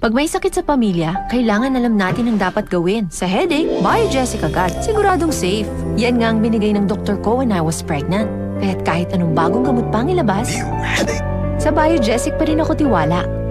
Pag may sakit sa pamilya, kailangan alam natin ang dapat gawin. Sa headache, Biogesic agad. Siguradong safe. Yan nga ang binigay ng doktor ko when I was pregnant. Kaya't kahit anong bagong gamot pang ilabas, sa Biogesic pa rin ako tiwala.